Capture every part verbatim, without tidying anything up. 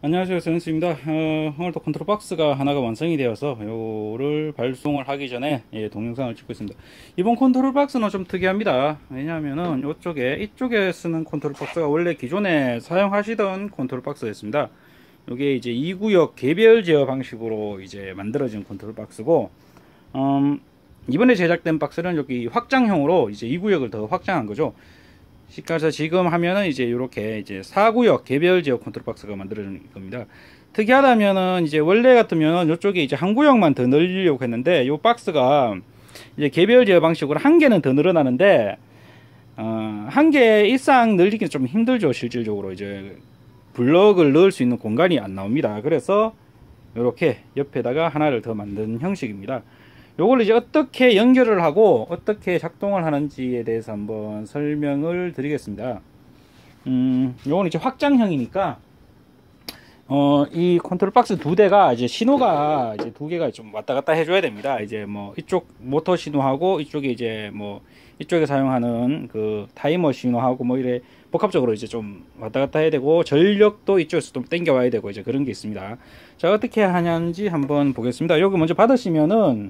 안녕하세요, 선생님입니다. 어, 오늘도 컨트롤 박스가 하나가 완성이 되어서 요거를 발송을 하기 전에 예, 동영상을 찍고 있습니다. 이번 컨트롤 박스는 좀 특이합니다. 왜냐하면은 이쪽에 이쪽에 쓰는 컨트롤 박스가 원래 기존에 사용하시던 컨트롤 박스였습니다. 이게 이제 이 구역 개별 제어 방식으로 이제 만들어진 컨트롤 박스고, 음, 이번에 제작된 박스는 여기 확장형으로 이제 이 구역을 더 확장한 거죠. 그래서 지금 하면은 이제 이렇게 이제 사 구역 개별 지역 컨트롤 박스가 만들어진 겁니다. 특이하다면은 이제 원래 같으면 이쪽에 이제 한 구역만 더 늘리려고 했는데 이 박스가 이제 개별 지역 방식으로 한 개는 더 늘어나는데 어, 한 개 이상 늘리기는 좀 힘들죠. 실질적으로 이제 블럭을 넣을 수 있는 공간이 안 나옵니다. 그래서 이렇게 옆에다가 하나를 더 만든 형식입니다. 요걸 이제 어떻게 연결을 하고 어떻게 작동을 하는지에 대해서 한번 설명을 드리겠습니다. 음, 요건 이제 확장형이니까 어, 이 컨트롤 박스 두 대가 이제 신호가 이제 두 개가 좀 왔다 갔다 해줘야 됩니다. 이제 뭐 이쪽 모터 신호하고 이쪽에 이제 뭐 이쪽에 사용하는 그 타이머 신호하고 뭐 이래 복합적으로 이제 좀 왔다 갔다 해야 되고, 전력도 이쪽에서 좀 땡겨 와야 되고 이제 그런 게 있습니다. 자, 어떻게 하는지 한번 보겠습니다. 여기 먼저 받으시면은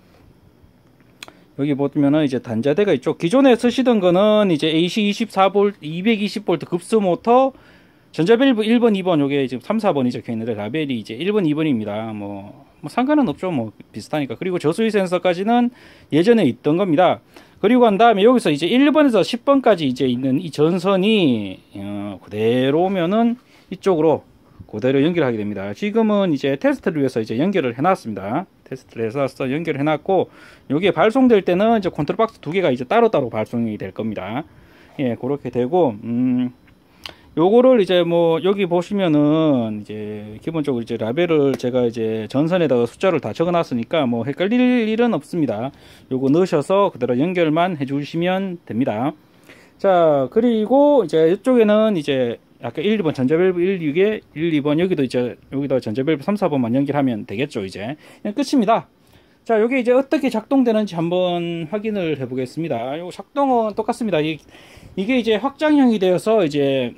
여기 보면은 이제 단자대가 있죠. 기존에 쓰시던 거는 이제 에이씨 이십사 볼트, 이백이십 볼트 급수 모터, 전자밸브 일 번, 이 번, 요게 지금 삼, 사 번이 적혀 있는데 라벨이 이제 일 번, 이 번입니다. 뭐, 뭐 상관은 없죠. 뭐 비슷하니까. 그리고 저수위 센서까지는 예전에 있던 겁니다. 그리고 한 다음에 여기서 이제 일 번에서 십 번까지 이제 있는 이 전선이 어, 그대로면은 이쪽으로 그대로 연결하게 됩니다. 지금은 이제 테스트를 위해서 이제 연결을 해놨습니다. 테스트를 해서 연결을 해놨고, 여기에 발송될 때는 이제 컨트롤 박스 두 개가 이제 따로따로 발송이 될 겁니다. 예, 그렇게 되고, 음, 요거를 이제 뭐 여기 보시면은 이제 기본적으로 이제 라벨을 제가 이제 전선에다가 숫자를 다 적어 놨으니까 뭐 헷갈릴 일은 없습니다. 요거 넣으셔서 그대로 연결만 해 주시면 됩니다. 자, 그리고 이제 이쪽에는 이제 아까 일, 이 번 전자밸브 일, 이게 일, 이 번 여기도 이제 여기다 전자밸브 삼, 사 번만 연결하면 되겠죠. 이제 그냥 끝입니다. 자, 요게 이제 어떻게 작동되는지 한번 확인을 해 보겠습니다. 요 작동은 똑같습니다. 이, 이게 이제 확장형이 되어서 이제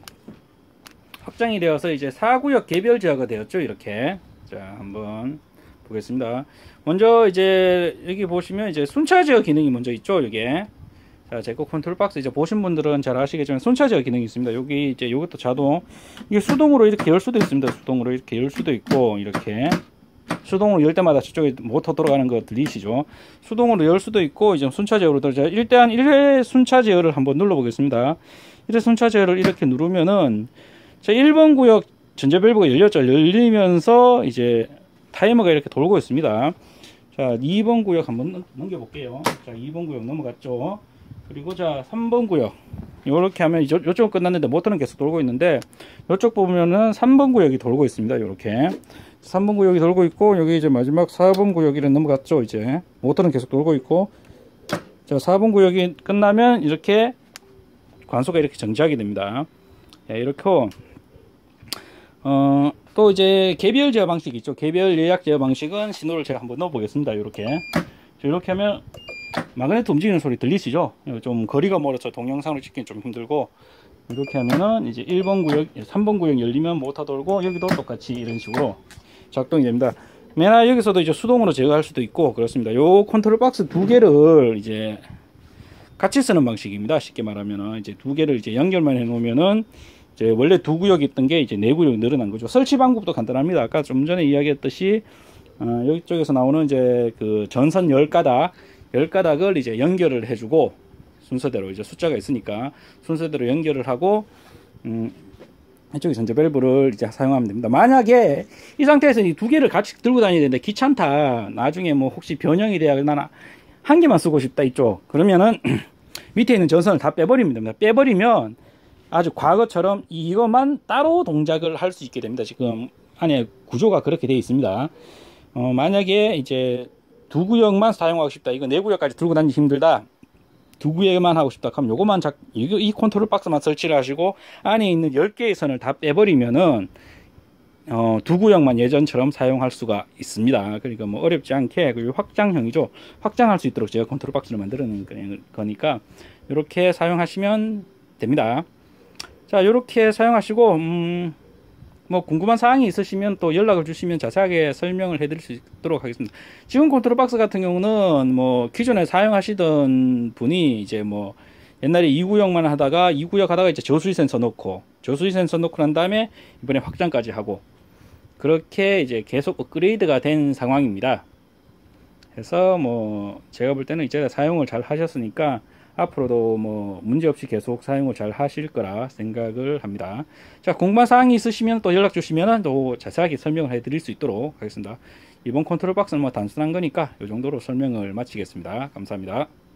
확장이 되어서 이제 사 구역 개별 제어가 되었죠. 이렇게. 자, 한번 보겠습니다. 먼저 이제 여기 보시면 이제 순차 제어 기능이 먼저 있죠. 이게. 자, 제거 컨트롤 박스 이제 보신 분들은 잘 아시겠지만 순차 제어 기능이 있습니다. 여기 이제 이것도 자동, 이게 수동으로 이렇게 열 수도 있습니다. 수동으로 이렇게 열 수도 있고, 이렇게 수동으로 열 때마다 저쪽에 모터 돌아가는 거 들리시죠? 수동으로 열 수도 있고, 이제 순차 제어로 들어. 일단 일 회 순차 제어를 한번 눌러 보겠습니다. 일 회 순차 제어를 이렇게 누르면은 자, 일 번 구역 전자밸브가 열렸죠. 열리면서 이제 타이머가 이렇게 돌고 있습니다. 자, 이 번 구역 한번 넘겨 볼게요. 자, 이 번 구역 넘어갔죠. 그리고 자, 삼 번 구역 요렇게 하면 이쪽, 요쪽은 끝났는데 모터는 계속 돌고 있는데, 요쪽 보면은 삼 번 구역이 돌고 있습니다. 요렇게 삼 번 구역이 돌고 있고, 여기 이제 마지막 사 번 구역이 넘어갔죠. 이제 모터는 계속 돌고 있고, 자, 사 번 구역이 끝나면 이렇게 관소가 이렇게 정지하게 됩니다. 네, 이렇게 어, 또 이제 개별 제어 방식이 있죠. 개별 예약 제어 방식은 신호를 제가 한번 넣어 보겠습니다. 이렇게 이렇게 하면 마그네트 움직이는 소리 들리시죠? 좀 거리가 멀어서 동영상을 찍기는 좀 힘들고, 이렇게 하면은 이제 일 번 구역, 삼 번 구역 열리면 모터 돌고, 여기도 똑같이 이런 식으로 작동이 됩니다. 맨날 여기서도 이제 수동으로 제어할 수도 있고 그렇습니다. 요 컨트롤 박스 두 개를 이제 같이 쓰는 방식입니다. 쉽게 말하면은 이제 두 개를 이제 연결만 해 놓으면은 이제 원래 두 구역이 있던 게 이제 네 구역이 늘어난 거죠. 설치 방법도 간단합니다. 아까 좀 전에 이야기했듯이 어, 여기 쪽에서 나오는 이제 그 전선 열 가닥 열 가닥을 이제 연결을 해주고, 순서대로 이제 숫자가 있으니까 순서대로 연결을 하고, 음, 이쪽에 전자밸브를 이제 사용하면 됩니다. 만약에 이 상태에서 이 두 개를 같이 들고 다니야 되는데 귀찮다, 나중에 뭐 혹시 변형이 돼야 나는 한 개만 쓰고 싶다 이쪽, 그러면은 밑에 있는 전선을 다 빼버리면 됩니다. 빼버리면 아주 과거처럼 이것만 따로 동작을 할 수 있게 됩니다. 지금 안에 구조가 그렇게 되어 있습니다. 어, 만약에 이제 두 구역만 사용하고 싶다, 이거 네 구역까지 들고 다니기 힘들다, 두 구역만 하고 싶다 하면 요거만 작, 이, 이 컨트롤 박스만 설치를 하시고 안에 있는 열 개의 선을 다 빼버리면은 어, 두 구역만 예전처럼 사용할 수가 있습니다. 그러니까 뭐 어렵지 않게, 그리고 확장형이죠. 확장할 수 있도록 제가 컨트롤 박스를 만들어낸 거니까 이렇게 사용하시면 됩니다. 자, 요렇게 사용하시고, 음, 뭐 궁금한 사항이 있으시면 또 연락을 주시면 자세하게 설명을 해드릴 수 있도록 하겠습니다. 지금 컨트롤 박스 같은 경우는 뭐 기존에 사용하시던 분이 이제 뭐 옛날에 이 구역만 하다가 이 구역 하다가 이제 저수지 센서 넣고 저수지 센서 넣고 난 다음에 이번에 확장까지 하고 그렇게 이제 계속 업그레이드가 된 상황입니다. 그래서 뭐 제가 볼 때는 이제 사용을 잘 하셨으니까 앞으로도 뭐 문제없이 계속 사용을 잘 하실 거라 생각을 합니다. 자, 궁금한 사항이 있으시면 또 연락 주시면 또 자세하게 설명을 해 드릴 수 있도록 하겠습니다. 이번 컨트롤 박스는 뭐 단순한 거니까 이 정도로 설명을 마치겠습니다. 감사합니다.